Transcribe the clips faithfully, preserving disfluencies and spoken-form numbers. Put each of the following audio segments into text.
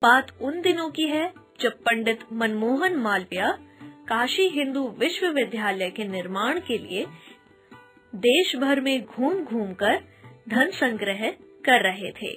बात उन दिनों की है जब पंडित मनमोहन मालवीय काशी हिंदू विश्वविद्यालय के निर्माण के लिए देश भर में घूम घूम कर धन संग्रह कर रहे थे।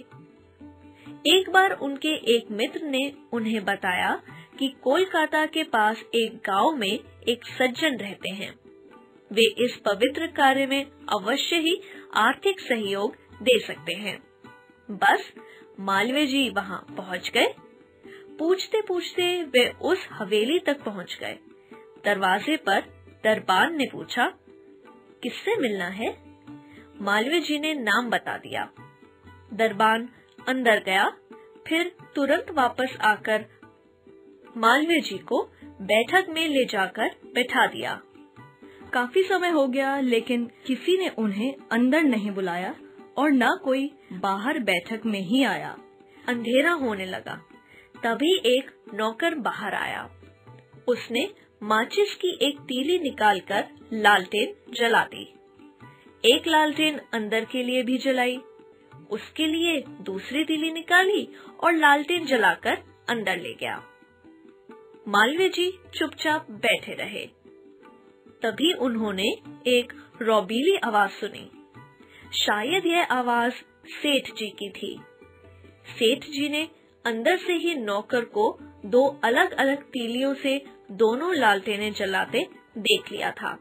एक बार उनके एक मित्र ने उन्हें बताया कि कोलकाता के पास एक गांव में एक सज्जन रहते हैं। वे इस पवित्र कार्य में अवश्य ही आर्थिक सहयोग दे सकते हैं। बस मालवीय जी वहां पहुंच गए। पूछते पूछते वे उस हवेली तक पहुंच गए। दरवाजे पर दरबान ने पूछा, किससे मिलना है? मालवीय जी ने नाम बता दिया। दरबान अंदर गया, फिर तुरंत वापस आकर मालवीय जी को बैठक में ले जाकर बैठा दिया। काफी समय हो गया, लेकिन किसी ने उन्हें अंदर नहीं बुलाया और न कोई बाहर बैठक में ही आया। अंधेरा होने लगा। तभी एक नौकर बाहर आया। उसने माचिस की एक तीली निकालकर लालटेन जला दी। एक लालटेन अंदर के लिए भी जलाई। उसके लिए दूसरी तीली निकाली और लालटेन जलाकर अंदर ले गया। मालवीय जी चुपचाप बैठे रहे। तभी उन्होंने एक रौबीली आवाज सुनी। शायद यह आवाज सेठ जी की थी। सेठ जी ने अंदर से ही नौकर को दो अलग अलग तीलियों से दोनों लालटेनें जलाते देख लिया था।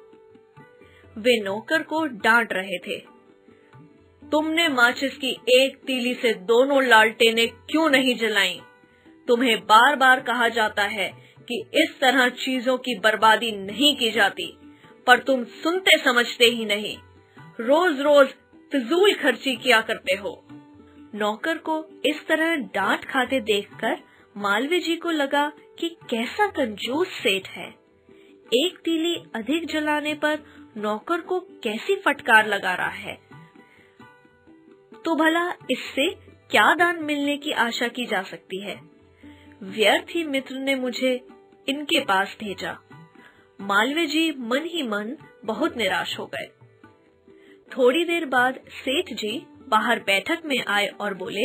वे नौकर को डांट रहे थे, तुमने माचिस की एक तीली से दोनों लालटेनें क्यों नहीं जलाईं? तुम्हें बार बार कहा जाता है कि इस तरह चीजों की बर्बादी नहीं की जाती, पर तुम सुनते समझते ही नहीं। रोज रोज फिजूल खर्ची किया करते हो। नौकर को इस तरह डांट खाते देखकर मालवीय जी को लगा कि कैसा कंजूस सेठ है। एक तीली अधिक जलाने पर नौकर को कैसी फटकार लगा रहा है। तो भला इससे क्या दान मिलने की आशा की जा सकती है? व्यर्थ ही मित्र ने मुझे इनके पास भेजा। मालवीय जी मन ही मन बहुत निराश हो गए। थोड़ी देर बाद सेठ जी बाहर बैठक में आए और बोले,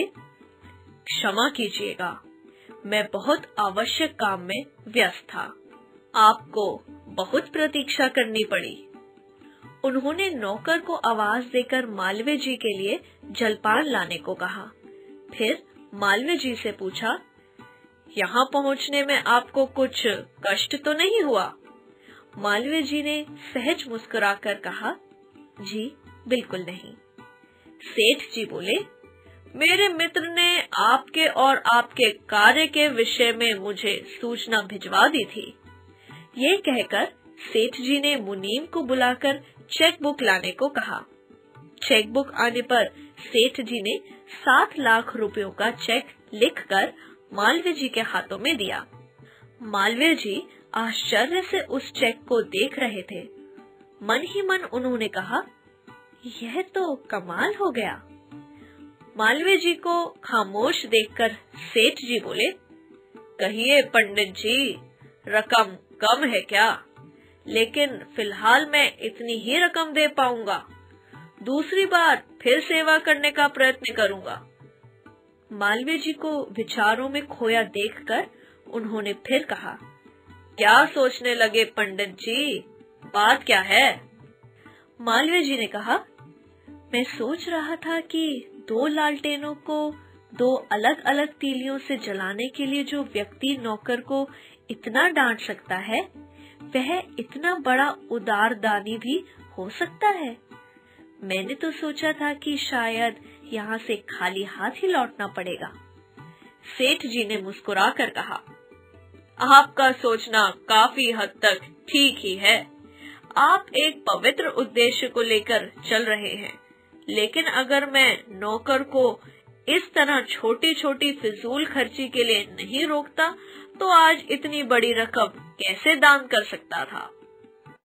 क्षमा कीजिएगा, मैं बहुत आवश्यक काम में व्यस्त था। आपको बहुत प्रतीक्षा करनी पड़ी। उन्होंने नौकर को आवाज देकर मालवीय जी के लिए जलपान लाने को कहा। फिर मालवीय जी से पूछा, यहाँ पहुँचने में आपको कुछ कष्ट तो नहीं हुआ? मालवीय जी ने सहज मुस्कुराकर कहा, जी बिल्कुल नहीं। सेठ जी बोले, मेरे मित्र ने आपके और आपके कार्य के विषय में मुझे सूचना भिजवा दी थी। ये कहकर सेठ जी ने मुनीम को बुलाकर चेक बुक लाने को कहा। चेक बुक आने पर सेठ जी ने सात लाख रुपयों का चेक लिखकर मालवीय जी के हाथों में दिया। मालवीय जी आश्चर्य से उस चेक को देख रहे थे। मन ही मन उन्होंने कहा, यह तो कमाल हो गया। मालवीय जी को खामोश देखकर सेठ जी बोले, कहिए पंडित जी, रकम कम है क्या? लेकिन फिलहाल मैं इतनी ही रकम दे पाऊंगा। दूसरी बार फिर सेवा करने का प्रयत्न करूंगा। मालवीय जी को विचारों में खोया देखकर उन्होंने फिर कहा, क्या सोचने लगे पंडित जी, बात क्या है? मालवीय जी ने कहा, मैं सोच रहा था कि दो लालटेनों को दो अलग अलग तीलियों से जलाने के लिए जो व्यक्ति नौकर को इतना डांट सकता है, वह इतना बड़ा उदार दानी भी हो सकता है। मैंने तो सोचा था कि शायद यहाँ से खाली हाथ ही लौटना पड़ेगा। सेठ जी ने मुस्कुरा कर कहा, आपका सोचना काफी हद तक ठीक ही है। आप एक पवित्र उद्देश्य को लेकर चल रहे हैं, लेकिन अगर मैं नौकर को इस तरह छोटी छोटी फिजूल खर्ची के लिए नहीं रोकता, तो आज इतनी बड़ी रकम कैसे दान कर सकता था।